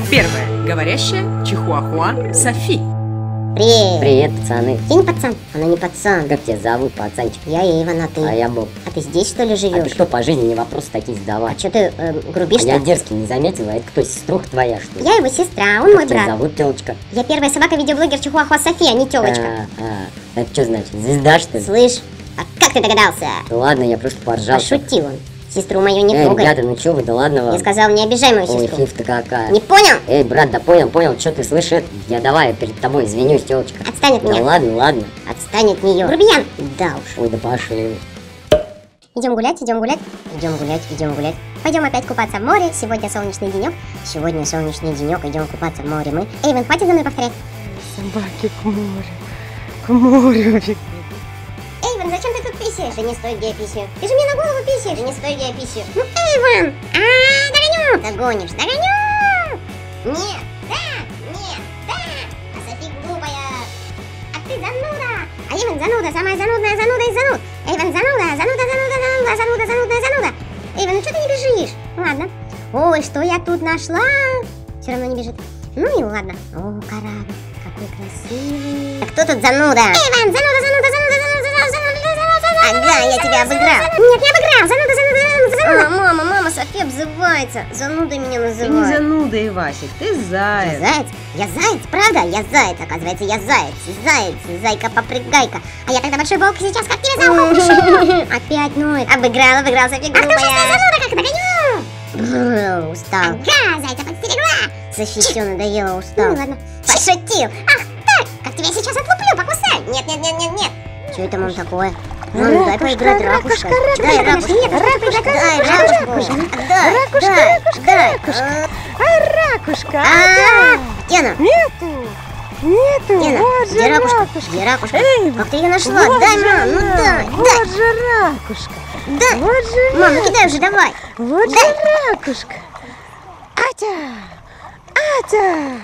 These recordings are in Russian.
Первая. Говорящая чихуахуа Софи. Привет. Привет, пацаны. Ты не пацан? Она не пацан. Как тебя зовут, пацанчик? Я Эйвен, а ты? А я Боб. А ты здесь, что ли, А живешь? ты что, по жизни не вопросы такие задавать? А что ты грубишь-то? Я дерзкий не заметила. Это кто, сеструха твоя, что ли? Я его сестра, он мой Как тебя брат. зовут, телочка? Я первая собака-видеоблогер чихуахуа Софи, а не телочка. Это что значит? Звезда, что ли? Слышь, а как ты догадался? Да ладно, я просто поржал. Пошутил он. Сестру мою не трогай. ребята, ну чё вы, да ладно вам. Я сказал, не обижай мою Ой, сестру. фиф-то какая. Не понял? Эй, брат, да понял, что ты слышишь? Я давай, я перед тобой извинюсь, телочка. Отстань от Да меня. ладно. Отстань от нее. Грубиян. Да уж. Ой, да пошли. Идем гулять. Пойдем опять купаться в море. Сегодня солнечный денек. Идем купаться в море мы. Эйвен, хватит за мной повторять. Собаки к морю. Эйвен, зачем ты тут писаешь? Да не стой, где я писаю. Ты же мне на голову писаешь. Да не стой, где я писаю. Ну, Эйвен! Догоню! Догонишь, догоню! Нет, да! А Софи глупая. А ты зануда! А Эйвен зануда, самая занудная зануда из зануд. Эйвен зануда. Эйвен, ну что ты не бежишь? Ладно. Ой, что я тут нашла? Все равно не бежит. Ну и ладно. О, корабль, какой красивый. А кто тут зануда? Эйвен, зануда. Ага, я тебя обыграл. Нет, не обыграл. Зануда. Мама, София обзывается. Занудой меня Ты не называет. зануда, Ивасик, ты заяц. Заяц? Я заяц, правда? Я заяц, оказывается, я заяц. Зайка-попрыгайка. А я тогда большой волк, сейчас как тебя за ухом укушу. Опять ноет. Обыграл, София глупая. Ах ты ужасная зануда, как догоню. Устал. Ага, зайца подстерегла. Софи, все надоело, устал. Ну ладно. Пошутил. Ах так, как тебя сейчас отлуплю, покусай. Нет. Что это, мам, такое? Мам, дай поиграть ракушкой. Дай ракушку. Дай. Ракушка, Где она? Нету, Гена, вот где же ракушка? Где ракушка? Эй, Как ты ее нашла? вот Дай, же мам, ну она, дай. Вот же ракушка, Дай. вот же Мам, ну кидай уже, давай. Вот же ракушка. Атя.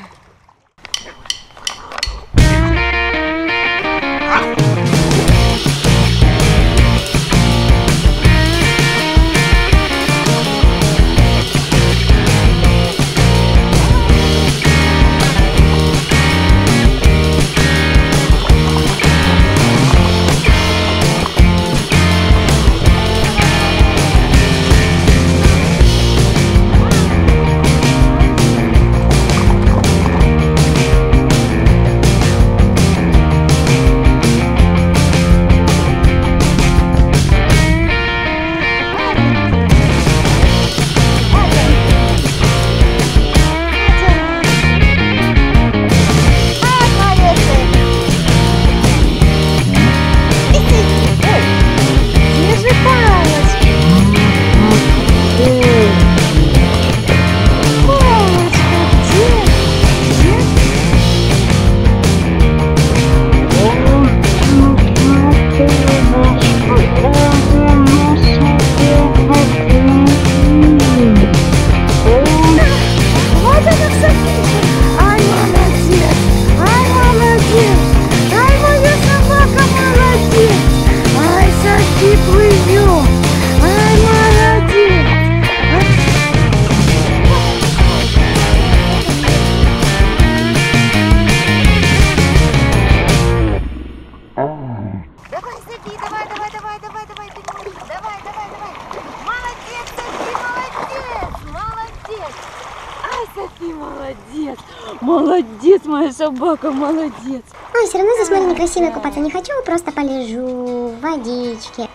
Давай, Софи, давай. Молодец, Софи, молодец. Ай, Софи, молодец, моя собака, молодец. Ой, все равно здесь море некрасивое, купаться не хочу, просто полежу в водичке.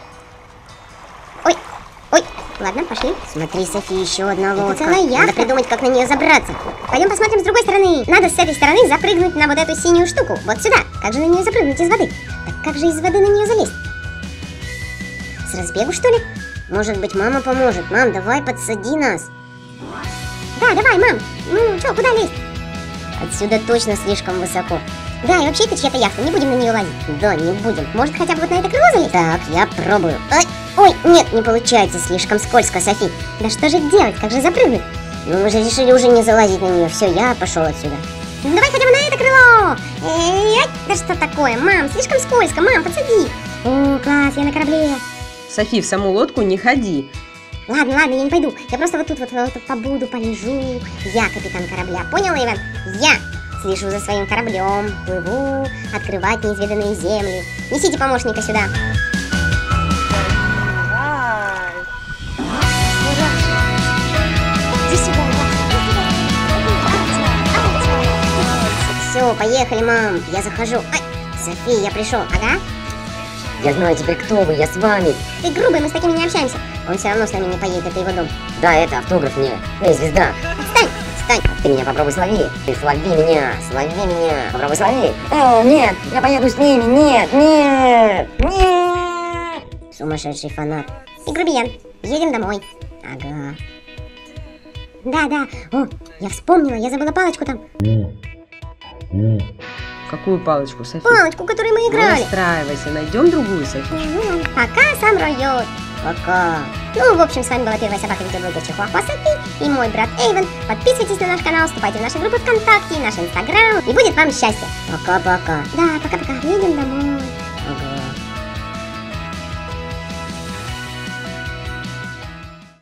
Ой, ладно, пошли. Смотри, Софи, еще одна лодка. Это целая яхта. Надо придумать, как на нее забраться. Пойдем посмотрим с другой стороны. Надо с этой стороны запрыгнуть на вот эту синюю штуку. Вот сюда. Как же на нее запрыгнуть из воды? Так как же из воды на нее залезть? С разбегу, что ли? Может быть, мама поможет. Мам, давай подсади нас. Да, давай, мам. Ну, что, куда лезть? Отсюда точно слишком высоко. Да, и вообще это чья-то яхта, не будем на нее лазить. Да, не будем. Может, хотя бы вот на это крыло залезть? Так, я пробую. Ой, нет, не получается, слишком скользко, Софи. Да что же делать, как же запрыгнуть? Ну, мы же решили уже не залазить на нее. Все, я пошел отсюда. Ну, давай хотя бы на это крыло. Да что такое, мам, слишком скользко, мам, подсади. О, класс, я на корабле. Софи, в саму лодку не ходи. Ладно, ладно, я не пойду. Я просто вот тут побуду, полежу. Я капитан корабля. Понял, Эйвен? Я слежу за своим кораблем, плыву, открывать неизведанные земли. Несите помощника сюда. Все, поехали, мам. Я захожу. Ай, София, я пришел. Ага. Я знаю теперь, кто вы, я с вами. Ты грубый, мы с такими не общаемся. Он все равно с нами не поедет, это его дом. Да, это автограф мне. Эй, звезда. Отстань, отстань. Ты меня попробуй слови. Ты слови меня, слови меня. Попробуй слови. О, нет, я поеду с ними. Нет, нет, нет. Сумасшедший фанат. И грубиян. Едем домой. Ага. Да. О, я вспомнила, я забыла палочку там. Какую палочку, Софи? Палочку, которой мы Не играли. расстраивайся, найдем другую, Софи. Пока сам роет. Пока. Ну, в общем, с вами была первая собака-видеоблогер Чихуахуа Софи и мой брат Эйвен. Подписывайтесь на наш канал, вступайте в наши группы ВКонтакте, наш Инстаграм. И будет вам счастье. Пока-пока. Да, пока-пока. Едем домой. Ага.